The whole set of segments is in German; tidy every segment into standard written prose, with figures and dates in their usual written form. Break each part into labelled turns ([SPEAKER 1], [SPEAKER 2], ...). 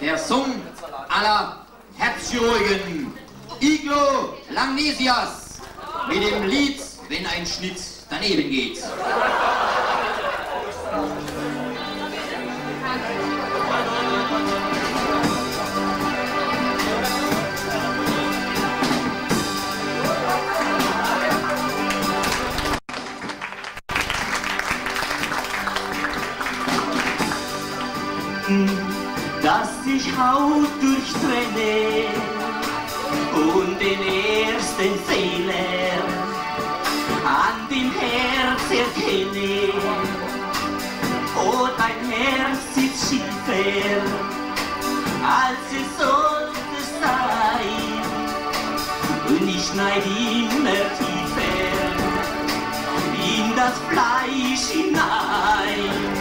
[SPEAKER 1] der Song aller Herzchirurgen, Iglo Langnesias, mit dem Lied Wenn ein Schnitt daneben geht.
[SPEAKER 2] Dass sich Haut durchtrenne und den ersten Fehler an dem Herz erkenne. Oh, dein Herz sitzt schiefer, als es sollte sein, und ich schneid immer tiefer in das Fleisch hinein.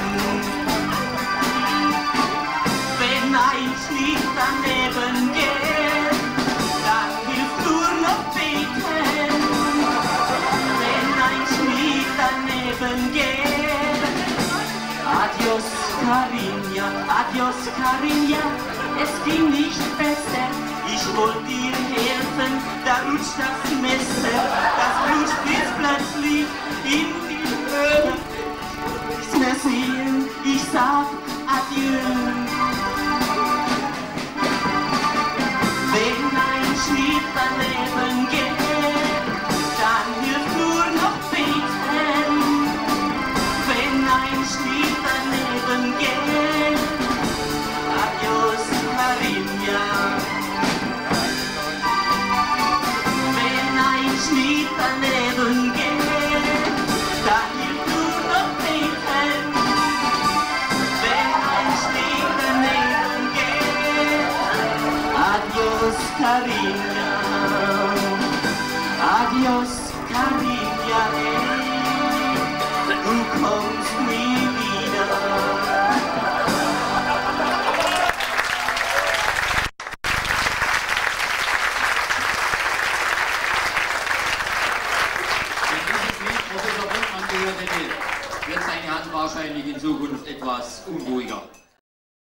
[SPEAKER 2] Wenn ein Schnitt daneben geht, dann hilft nur noch beten. Wenn ein Schnitt daneben geht, adios Carinja, es ging nicht besser. Ich wollte dir helfen, da rutscht das Messer, das Blut spritzt plötzlich in die Höhe. Nichts mehr sehen, ich sag adieu. Wenn ein Schnitt daneben geht, dann hilft nur noch beten. Wenn ein Schnitt daneben geht, adios Carinja. Wenn ein Schnitt daneben geht, dann hilft nur noch beten. Wenn ein Schnitt daneben geht, adios Carinja, adios Carinja, du kommst nie wieder.
[SPEAKER 1] Professor Brückmann gehört hätte, wird seine Hand wahrscheinlich in Zukunft etwas unruhiger.